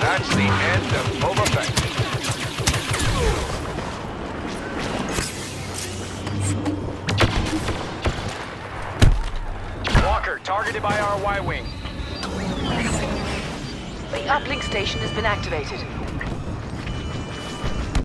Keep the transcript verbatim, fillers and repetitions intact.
That's the end of Boba Fett. Walker, targeted by our Y-Wing. The uplink station has been activated.